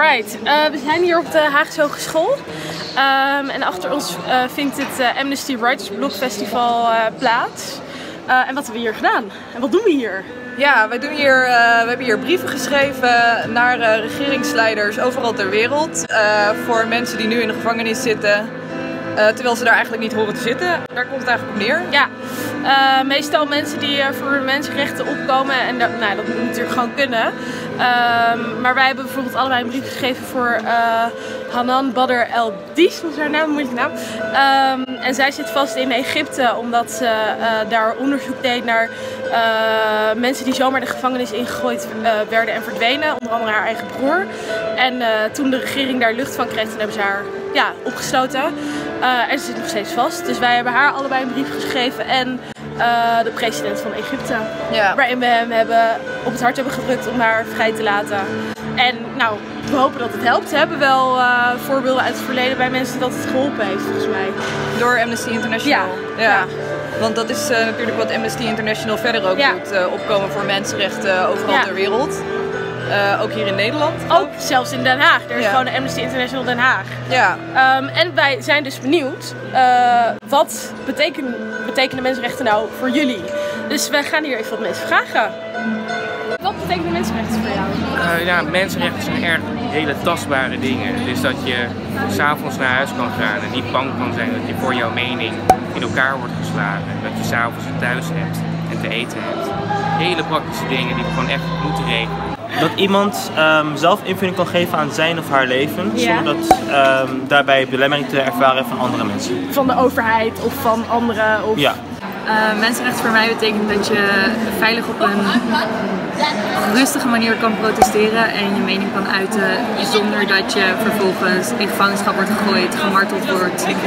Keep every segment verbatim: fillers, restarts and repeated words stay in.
Alright, uh, we zijn hier op de Haagse Hogeschool. Um, en achter ons uh, vindt het uh, Amnesty Writers Block Festival uh, plaats. Uh, en wat hebben we hier gedaan? En wat doen we hier? Ja, wij doen hier, uh, we hebben hier brieven geschreven naar uh, regeringsleiders overal ter wereld. Uh, voor mensen die nu in de gevangenis zitten. Uh, terwijl ze daar eigenlijk niet horen te zitten. Daar komt het eigenlijk op neer. Ja, uh, meestal mensen die uh, voor mensenrechten opkomen. En dat, nou, dat moet natuurlijk gewoon kunnen. Um, maar wij hebben bijvoorbeeld allebei een brief geschreven voor uh, Hanan Badr El Dies, dat is haar naam, een moeilijke naam. Um, en zij zit vast in Egypte omdat ze uh, daar onderzoek deed naar uh, mensen die zomaar de gevangenis ingegooid uh, werden en verdwenen. Onder andere haar eigen broer. En uh, toen de regering daar lucht van kreeg, toen hebben ze haar ja, opgesloten. Uh, en ze zit nog steeds vast. Dus wij hebben haar allebei een brief geschreven en uh, de president van Egypte. Ja. Waarin we hem hebben, op het hart hebben gedrukt om haar vrij te laten. En nou, we hopen dat het helpt. We hebben wel uh, voorbeelden uit het verleden bij mensen dat het geholpen heeft, volgens mij. Door Amnesty International. Ja. Ja. Ja. Want dat is uh, natuurlijk wat Amnesty International verder ook ja. doet. Uh, opkomen voor mensenrechten overal ja. ter wereld. Uh, ook hier in Nederland. Ook zelfs in Den Haag. Er is ja. gewoon de Amnesty International Den Haag. Ja. Um, en wij zijn dus benieuwd, uh, wat betekenen, betekenen mensenrechten nou voor jullie? Dus wij gaan hier even wat mensen vragen. Wat betekenen mensenrechten voor jou? Uh, ja, mensenrechten zijn erg hele tastbare dingen. Dus dat je s'avonds naar huis kan gaan en niet bang kan zijn dat je voor jouw mening in elkaar wordt geslagen. Dat je s'avonds het thuis hebt en te eten hebt. Hele praktische dingen die we gewoon echt moeten regelen. Dat iemand um, zelf invulling kan geven aan zijn of haar leven, ja. zonder dat um, daarbij belemmering te ervaren van andere mensen. Van de overheid of van anderen? Of... Ja. Uh, mensenrechten voor mij betekent dat je veilig op een rustige manier kan protesteren en je mening kan uiten zonder dat je vervolgens in gevangenschap wordt gegooid, gemarteld wordt of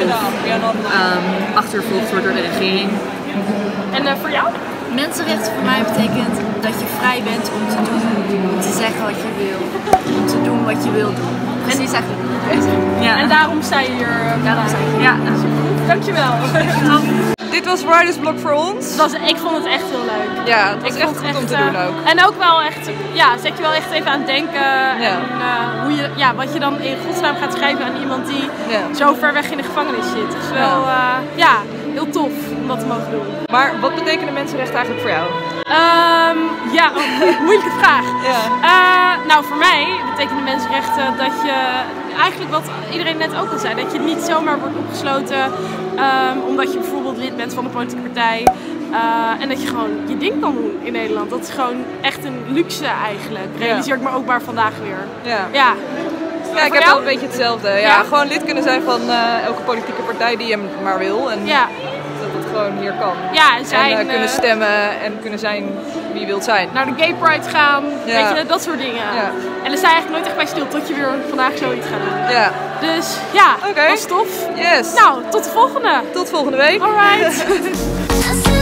um, achtervolgd wordt door de regering. En uh, voor jou? Mensenrechten voor mij betekent dat je vrij bent om te doen, om te zeggen wat je wil, om te doen wat je wil doen. Precies eigenlijk het ja. En daarom sta je hier. Daarom sta je hier. Ja, dankjewel. Dit was Writers Block voor ons. Was, ik vond het echt heel leuk. Ja, het was ik echt vond goed het echt, om te doen ook. En ook wel echt, ja, zet je wel echt even aan het denken. Ja. En uh, hoe je, ja, wat je dan in godsnaam gaat schrijven aan iemand die ja. zo ver weg in de gevangenis zit. Dus wel, uh, ja, heel tof om dat te mogen doen. Maar wat betekenen mensenrechten eigenlijk voor jou? Um, ja, oh, moeilijke vraag. Ja. Uh, nou, voor mij betekenen mensenrechten dat je, eigenlijk wat iedereen net ook al zei, dat je niet zomaar wordt opgesloten um, omdat je bijvoorbeeld lid bent van een politieke partij. Uh, en dat je gewoon je ding kan doen in Nederland. Dat is gewoon echt een luxe eigenlijk. Realiseer ik me ook maar vandaag weer. Ja. Ja. Ja, ik heb wel een beetje hetzelfde. Ja, ja? Gewoon lid kunnen zijn van uh, elke politieke partij die je maar wil. En ja. dat het gewoon hier kan. Ja, en zijn, en uh, kunnen stemmen en kunnen zijn wie je wilt zijn. Naar de Gay Pride gaan, ja. weet je, dat soort dingen. Ja. En dan sta je eigenlijk nooit echt bij stil tot je weer vandaag zoiets gaat doen. Ja. Dus ja, okay. dat is tof. Yes. Nou, tot de volgende. Tot volgende week. Alright.